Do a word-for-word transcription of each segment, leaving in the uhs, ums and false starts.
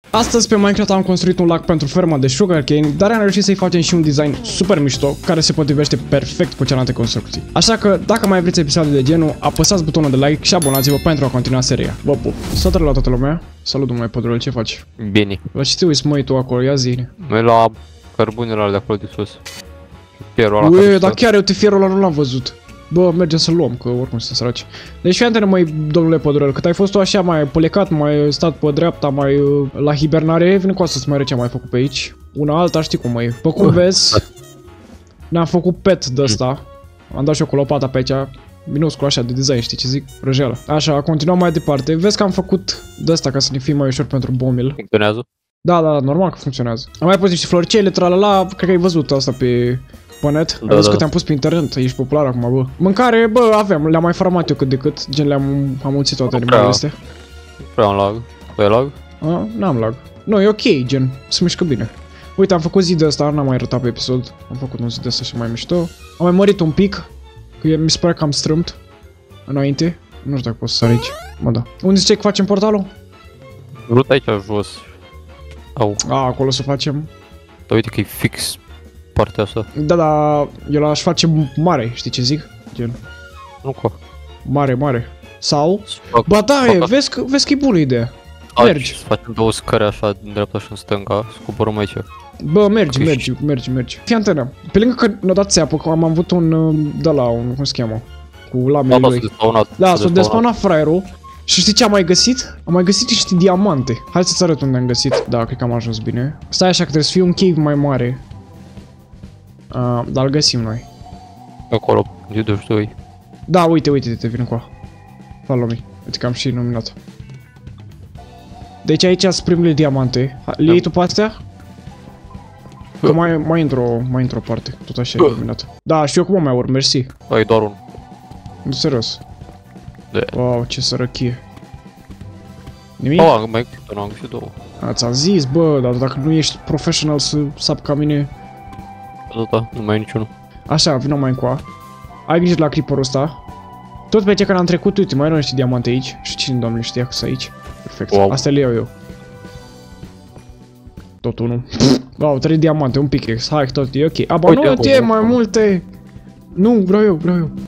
Astăzi pe Minecraft am construit un lac pentru ferma de sugarcane, dar am reușit să-i facem și un design super mișto, care se potrivește perfect cu celelalte construcții. Așa că, dacă mai vreți episoade de genul, apăsați butonul de like și abonați-vă pentru a continua seria. Vă pup! Salutare la toată lumea! Salut, domnule Pădurel, ce faci? Bine. La ce te uiți, măi, tu acolo? Ia zi-ne. Noi la cărbunele alea de acolo de sus. Fierul ăla. Ui, dar chiar eu te fierul ăla nu l-am văzut. Bă, mergem să-l luăm, că oricum sunt săraci. Deci fii antene, măi, domnule Pădurel, cât ai fost tu așa, mai plecat, mai stat pe dreapta, mai uh, la hibernare, vine cu asta să mai ce am mai făcut pe aici. Una alta, știi cum, măi. Pe cum vezi, ne-am făcut pet de ăsta. Am dat și eu cu lopata pe aici, minuscul așa de design, știi ce zic? Răjeală. Așa, continuăm mai departe. Vezi că am făcut de asta ca să ne fie mai ușor pentru bomil. Funcționează? Da, da, normal că funcționează. Am mai pus niște floricele, tralala, cred că ai văzut asta pe... pe net, da, am văzut da. că te-am pus pe internet, ești popular acum, bă. Mâncare, bă, avem, le-am mai farmat eu cât de cât, gen le-am amulțit toate animalele astea. Nu prea am lag. Tu ai lag? A, n-am lag. Nu, e ok, gen, se mișcă bine. Uite, am făcut zid de ăsta, n-am mai arătat pe episod. Am făcut un zid de ăsta și mai mișto. Am mai mărit un pic, că mi se pare că am strâmt înainte. Nu știu dacă pot să sar aici. Mă, da. Unde ziceai că facem portalul? Vrut aici jos. Au. A, acolo să facem. Dar uite că e fix partea asta. Da, da, eu l-aș face mare, știi ce zic? Gen, Nu co. mare, mare. Sau... Fac, Ba da, e, fac- vezi că, vezi că e bună ideea. Aici, mergi. să facem două scări așa, în dreapta și în stânga, să coborăm aici. Bă, mergi, Ok. mergi, mergi, mergi. Fii antenă. Pe lângă că ne-a dat țeapă, că am avut un, uh, de la un, cum se cheamă, cu Da, lamele da, s-a lui. despawnat. Da, s-a despawnat fraierul. Și știi ce am mai găsit? Am mai găsit niște diamante. Hai să-ți arăt unde am găsit. Da, cred că am ajuns bine. Stai așa că trebuie să fie un cave mai mare. Uh, dar îl găsim noi. Acolo, de duci doi. Da, uite, uite, te vin cu a. Follow me. Uite că am și iluminat. Deci aici sunt primele diamante. Ha, le iei tu pe astea? Că mai, mai intru, mai intru o parte, tot așa e iluminat. Da, și eu cum mai urc, mersi. Ai doar unul. Nu, serios. De. Wow, ce sărăchie. Nimic? Oh, am mai nu am găsit două. A, ți-am zis, bă, dar dacă nu ești professional să sap ca mine... Da, da, nu mai e niciunul. Așa, vină mai încoa. Ai grijă la creeper-ul ăsta. Tot pe ce care am trecut, uite, mai erau niște diamante aici. Și cine, doamne, știa că sunt aici? Perfect. Wow. Astea le iau eu. Tot unul. Wow, trei diamante, un pickaxe. Hai, tot e ok. Aba, Uite nu, acolo, te mai acolo. multe. Nu, vreau eu, vreau eu.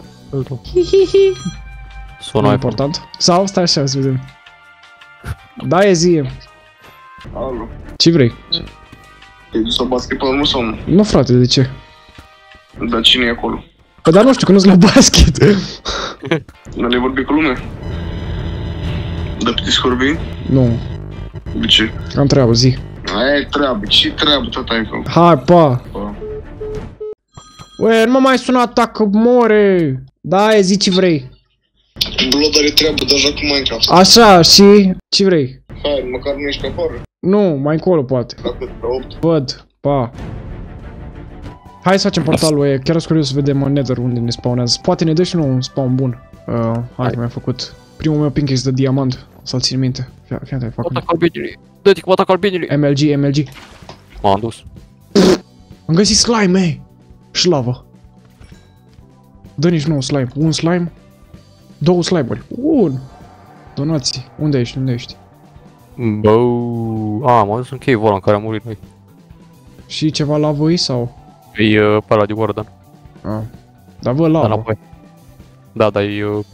Sună Nu e iPhone. important. Sau, stai așa, să vedem. Da, e zi. Alo, Ce vrei? te-ai dus la basketbal, nu sau nu? Nu, frate, de ce? Dar cine e acolo? Păi, dar nu știu, că nu-s la basket. Nu le vorbi cu lumea? Da, pe Discord vii? Nu, De ce? am treabă, zi. Aia e treabă, ce treabă tot ai făcut? Hai, pa. Pa. Ue, nu mă mai suna ta că more. Da, e zi ce vrei. Blood are treabă deja cu Minecraft. Așa, și ce vrei? Hai, măcar nu ești pe afară. Nu, mai încolo poate. La cât? La opt? Văd, pa. Hai să facem portalul, e chiar sunt curios să vedem în Nether unde ne spawnează. Poate ne dă și nouă un spawn bun. Uh, hai că mi-am făcut primul meu pickaxe de diamant. Să-l țin minte. Fii, fii atent, fac Mă atac albinii. Dă-te că mă atac albinii. M L G, M L G. M-am dus. Am găsit slime, ei! Și lavă. Dă nici nou slime. Un slime. Două slime-uri. Un. Donații. Unde ești? Unde ești? Bă, a, m-am dus în cave-ul ăla în care am murit noi. Și ceva la voi sau? E uh, pe ăla de Gordon. Ah. Dar vă Da, lavă. înapoi. Da, dar e... Uh,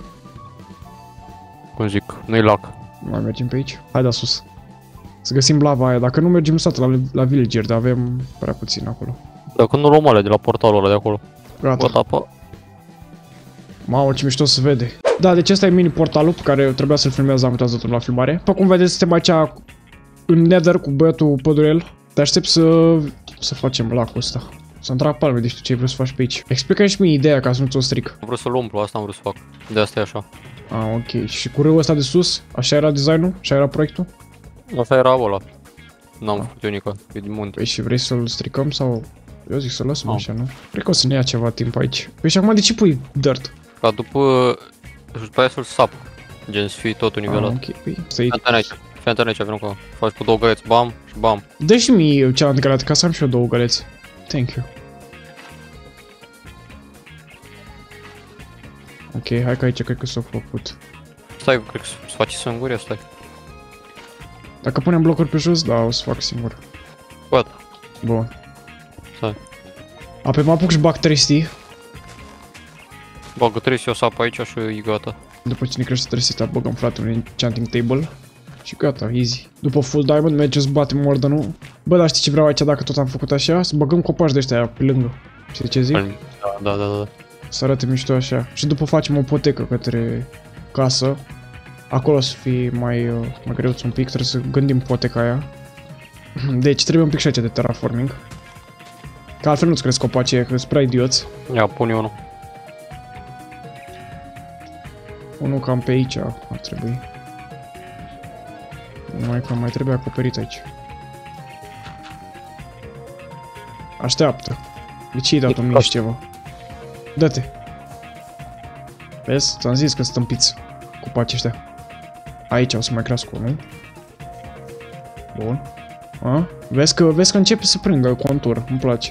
cum zic, nu-i lac. Mai mergem pe aici? Hai da sus. Să găsim lava aia. Dacă nu mergem stat la, la villager, dar avem prea puțin acolo. Dacă nu luăm alea de la portalul ăla de acolo. Gata. Gata, pa. Mamă, ce mișto se vede. Da, deci ăsta e mini portalul pe care trebuia să-l filmez, am uitat totul la filmare. După cum vedeți, suntem aici în Nether cu băiatul Pădurel. Te aștept să, să facem lacul ăsta. Să-mi trag palme de știu ce vrei să faci pe aici. Explică-mi și mie ideea ca să nu ți-o stric. Am vrut să-l umplu, asta am vrut să fac. De asta e așa. Ah, ok. Și cu râul ăsta de sus? Așa era designul? Așa era proiectul? Asta era ăla. N-am făcut eu nică, e din munte. Păi și vrei să-l stricăm sau... Eu zic să lăsăm Oh. așa, nu? Cred că o să ne ia ceva timp aici. Păi și acum de ce pui dirt? Ca după... Și după aia să-l sap. Gen să fie totul Ah, nivelat. ok. Păi, să-i... Fii aici, fii aici, vină cu faci cu două găleți, bam și bam. Dă și mie cealaltă găleată, ca să am și eu două găleți. Thank you. Ok, hai că aici cred că s-a făcut. Stai, cred că se face singuri, stai. Dacă punem blocuri pe jos, da, o să fac singur. Gata. Bun. Stai. Apoi mă apuc și bag trei stii. Bagă trei, eu sap aici și e gata. După ce ne crește trei stii, băgăm frate un enchanting table. Și gata, easy. După full diamond merge să batem Warden-ul. Bă, dar știi ce vreau aici dacă tot am făcut așa? Să băgăm copaci de ăștia pe lângă. Știi ce zic? Da, da, da, da. Să arate mișto așa. Și după facem o potecă către casă. Acolo să fie mai, uh, mai greu un pic, trebuie să gândim poteca aia. Deci trebuie un pic și aici de terraforming. Că altfel nu-ți cresc copacii, că sunt prea idioți. Ia, pune unul. Unul cam pe aici ar trebui. Mai cam mai trebuie acoperit aici. Așteaptă. De ce-i dat un mici ceva? Dă-te. Vezi? Ți-am zis că sunt împiți copacii ăștia. Aici o să mai crească unul. Bun. A? Vezi că, vezi că începe să prindă contur. Îmi place.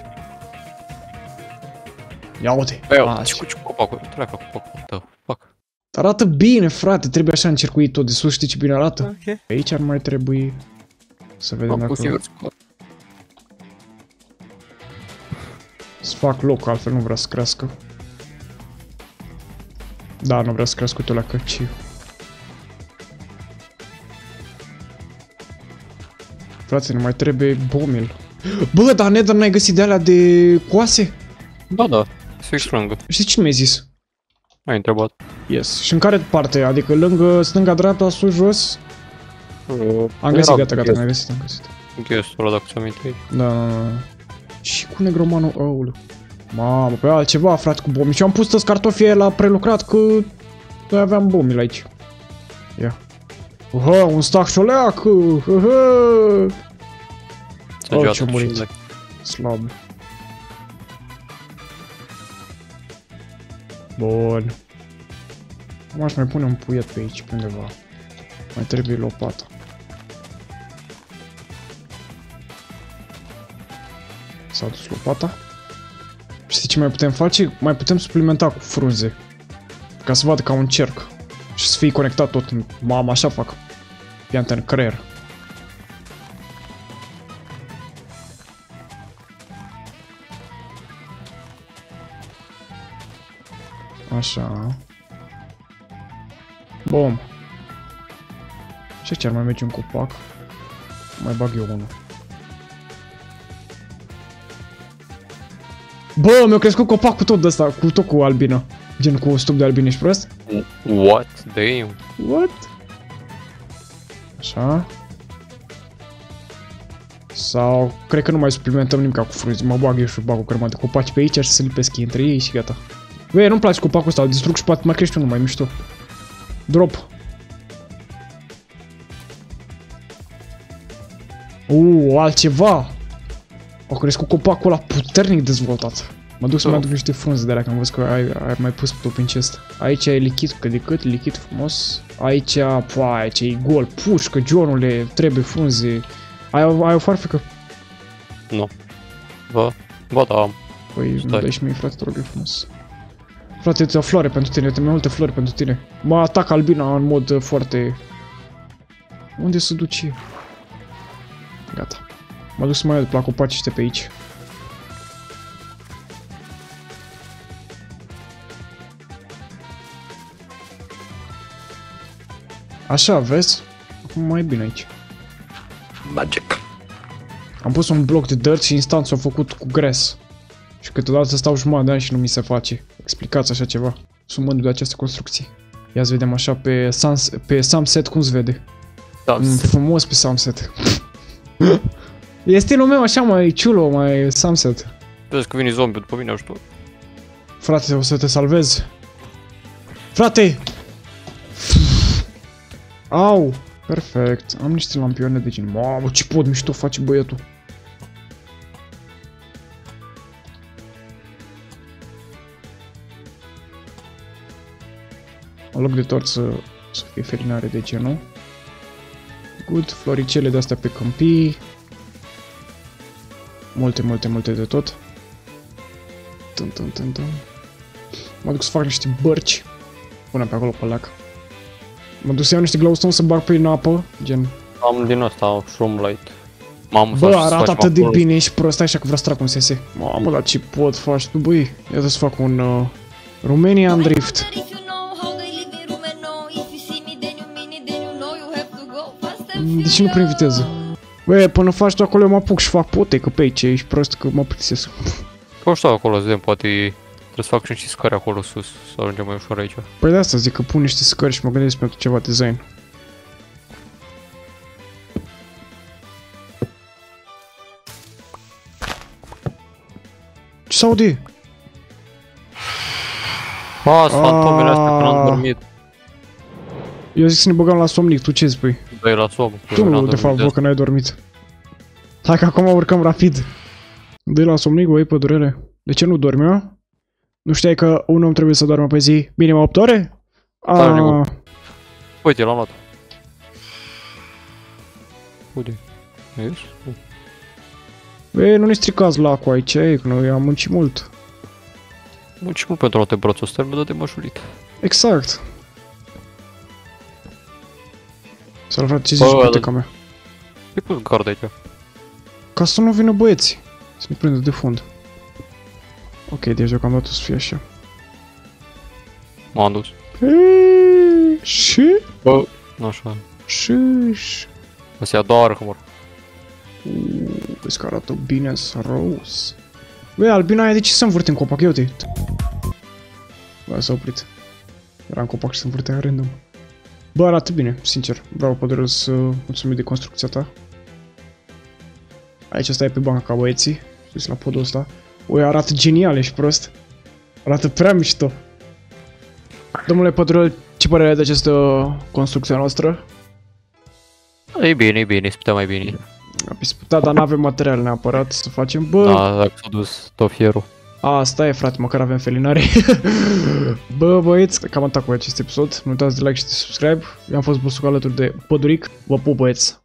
Ia uite. Ia, ce cu ce copacul? Treacă copacul tău. Fac. Arată bine, frate. Trebuie așa încercuit tot de sus. Știi ce bine arată? Ok. Aici ar mai trebui să vedem dacă... Să fac loc, altfel nu vrea să crească. Da, nu vrea să crească tu la căciu. Frate, nu mai trebuie bomil. Bă, dar Nether n-ai găsit de alea de coase? Da, da. Fix lângă. Știi ce mi-ai zis? Ai întrebat. Yes. Și în care parte? Adică lângă, stânga, dreapta, sus, jos? Uh, Am găsit, gata, gata, am găsit, am găsit. Guestul ăla, dacă ți aminte. Da, da, da. Și cu negromanul, aulă. Mamă, pe altceva, frate, cu bombi. Și am pus toți cartofii aia la prelucrat, că noi aveam bombi aici. Ia. Oha, un stack șoleac! Oh, ce-a murit. Slab. Bun. Acum aș mai pune un puiet pe aici, pe undeva. Mai trebuie lopata. S-a dus lopata. Știi ce mai putem face? Mai putem suplimenta cu frunze. Ca să vadă ca un cerc. Și să fie conectat tot. Mamă, așa fac. Pianta în creier. Așa. Bom. Și ce ar mai merge un copac? Mai bag eu unul. Bă, mi-a crescut copacul tot de ăsta, cu tot cu albină. Gen cu stup de albine, ești prost? What? Damn. What? Așa. Sau, cred că nu mai suplimentăm nimic cu frunze. Mă bag eu și bag o grămadă de copaci pe aici și să lipesc între ei și gata. Băi, nu-mi place copacul ăsta, îl distrug și poate mai crește unul mai mișto. Drop. Uuu, altceva. Au crescut copacul ăla puternic dezvoltat. Mă duc să mai aduc niște frunze de alea, că am văzut că ai, ai mai pus tot prin chest. Aici e lichid, cât de cât, lichid frumos. Aici, pua, aici e gol, pușcă, Johnule, trebuie frunze. Ai, ai o farfecă? Nu. Bă, bă, da am. Păi, îmi dai și mie, frate, te rog eu frumos. Frate, uite o floare pentru tine, uite mai multe flori pentru tine. Mă atac albina în mod uh, foarte... Unde se duce? Gata. Mă duc să mai uit la copaci ăștia pe aici. Așa, vezi? Acum mai e bine aici. Magic. Am pus un bloc de dirt și instant s-a făcut cu gres. Și câteodată stau jumătate de ani și nu mi se face. Explicați așa ceva. Sunt mândru de aceste construcții. Ia să vedem așa pe, suns pe sunset cum se vede. Mm, frumos pe sunset. E stilul meu așa mai ciulo, mai sunset. Vezi că vine zombie după mine ajutor. Frate, o să te salvez. Frate! Au! Perfect. Am niște lampioane de gen. Mamă, ce pod mișto face băiatul. În loc de tort să, să fie felinare de genul. Good, floricele de astea pe câmpii. Multe, multe, multe de tot. Tum, tum, tum, tum. Mă duc să fac niște bărci. Pune pe acolo pe lac. Mă duc să iau niște glowstone să bag prin apă, gen Am din ăsta, Shroomlight. Mamă, Bă, să arată facem atât de acolo. bine, ești prost, așa că vreau să trag un S S. Mamă, dar ce pot faci tu, băi? Ia să fac un uh, Romanian Drift. De ce nu prin viteză? Băi, până faci tu acolo eu mă apuc și fac potecă pe aici, ești prost că mă plictisesc. Păi stau acolo, să vedem, poate trebuie să fac și niște scări acolo sus, să ajungem mai ușor aici. Păi de asta zic că pun niște scări și mă gândesc pentru ceva design. Ce s-aude? A, fantomele astea când am Ah. dormit. Eu zic să ne băgăm la somnic, tu ce spui? Dă-i la somn. că Tu, n-am de fapt, dormit bă, că n-ai dormit. Hai că acum urcăm rapid. Dă-i la somnic, băi, pădurele. De ce nu dormi, mă? Nu știai că un om trebuie să doarmă pe zi minim opt ore? Da, Ah, Nicu. Uite, l-am luat. Uite. Vezi? băi, nu ne stricați lacul aici, e, că noi am muncit mult. Munci mult pentru toate broțul ăsta, mi-a dat de mășulit. Exact. Să-l frate, ce Bă, zici dar- puteca mea? E pus gard aici. Ca să nu vină băieții. Să ne prindă de fund. Ok, deci deocamdată o să fie așa. M-am dus. Eee, și? Bă, așa. Și? și- O să ia doar că mor. Uuu, vezi că arată bine răus. Băi, albina aia de ce se învârte în copac? Ia uite. Bă, s-a oprit. Era în copac și se învârtea random. Bă, arată bine, sincer. Bravo, pădurel, să mulțumim de construcția ta. Aici stai pe banca ca băieții. Uite la podul ăsta. Ui, arată genial, ești prost. Arată prea mișto. Domnule pădurel, ce părere ai de această construcție noastră? E bine, e bine, se putea mai bine. Da, dar n-avem material neapărat să facem. Bă, Da, dacă s-a dus tot fierul. a, stai frate, măcar avem felinare. Bă, băieți, cam atât cu acest episod. Nu uitați de like și de subscribe. Eu am fost Busuc alături de Păduric. Vă pup, băieți!